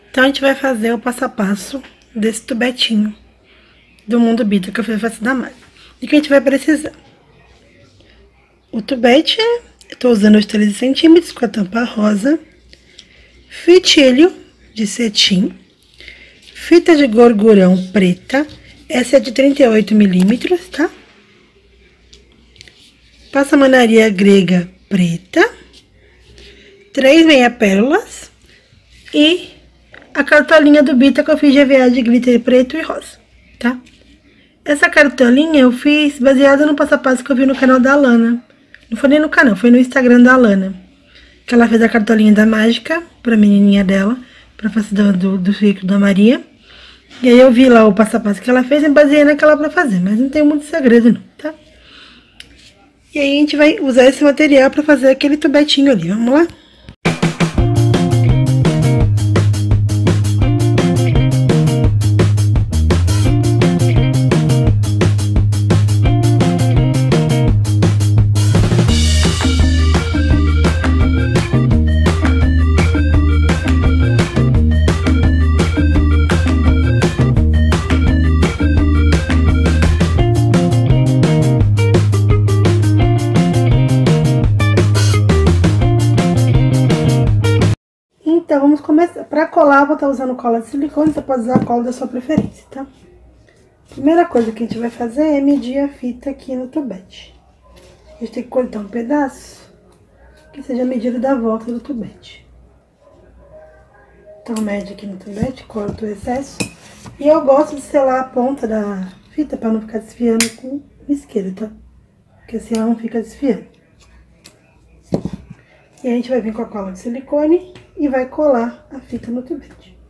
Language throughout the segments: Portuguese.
Então, a gente vai fazer o passo a passo desse tubetinho do Mundo Bita que eu fiz fácil da Mari. E que a gente vai precisar. O tubete, eu tô usando os 13 centímetros com a tampa rosa. Fitilho de cetim. Fita de gorgurão preta. Essa é de 38 milímetros, tá? Passamanaria grega preta. 3 meia pérolas. E a cartolinha do Bita que eu fiz de EVA de glitter preto e rosa, tá? Essa cartolinha eu fiz baseada no passo a passo que eu vi no canal da Alana. Não foi nem no canal, foi no Instagram da Alana. Que ela fez a cartolinha da mágica pra menininha dela, pra fazer do ciclo da Maria. E aí eu vi lá o passo a passo que ela fez e baseei naquela pra fazer, mas não tem muito segredo não, tá? E aí a gente vai usar esse material pra fazer aquele tubetinho ali, vamos lá? Então, vamos começar. Pra colar, eu vou estar usando cola de silicone, você pode usar a cola da sua preferência, tá? Primeira coisa que a gente vai fazer é medir a fita aqui no tubete. A gente tem que cortar um pedaço que seja a medida da volta do tubete. Então, mede aqui no tubete, corta o excesso. E eu gosto de selar a ponta da fita pra não ficar desfiando com o isqueiro, tá? Porque assim ela não fica desfiando. E a gente vai vir com a cola de silicone e vai colar a fita no tubete.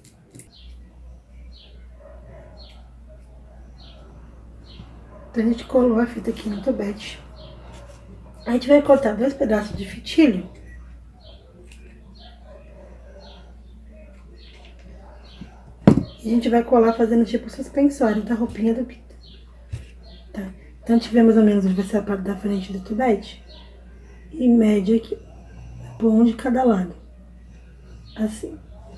Então, a gente colou a fita aqui no tubete. A gente vai cortar 2 pedaços de fitilho. E a gente vai colar fazendo tipo suspensório da roupinha do Bita. Tá? Então, a gente vê mais ou menos onde vai ser a parte da frente do tubete. E mede aqui, por um de cada lado. Assim.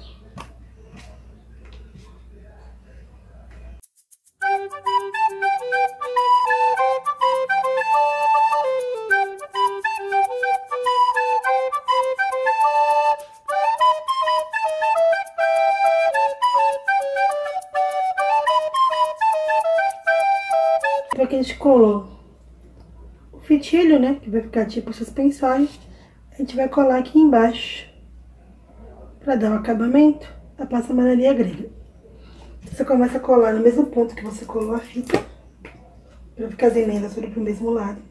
Depois que a gente colou o fitilho, né, que vai ficar tipo suspensório, a gente vai colar aqui embaixo pra dar um acabamento a passamanaria grega. Você começa a colar no mesmo ponto que você colou a fita, pra ficar as emendas tudo pro mesmo lado.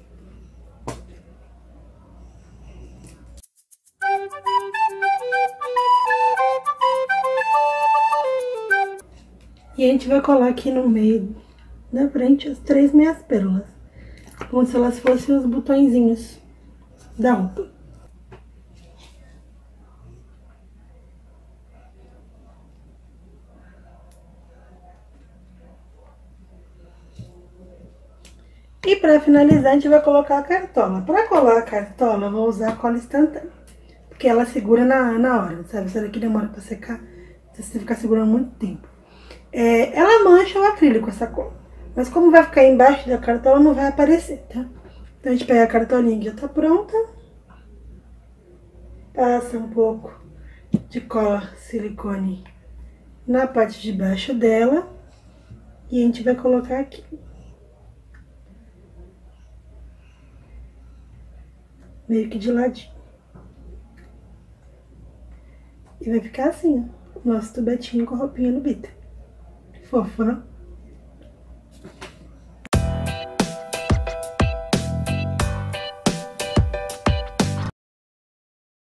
E a gente vai colar aqui no meio, na frente, as 3 meias pérolas, como se elas fossem os botõezinhos da roupa. E pra finalizar, a gente vai colocar a cartola. Pra colar a cartola, eu vou usar a cola instantânea, porque ela segura na hora, sabe? Essa daqui demora pra secar, se você ficar segurando muito tempo. Ela mancha o acrílico, essa cola. Mas como vai ficar embaixo da cartola, não vai aparecer, tá? Então, a gente pega a cartolinha que já tá pronta. Passa um pouco de cola silicone na parte de baixo dela. E a gente vai colocar aqui. Meio que de ladinho. E vai ficar assim, ó. Nosso tubetinho com a roupinha no Bita. Fofo, né?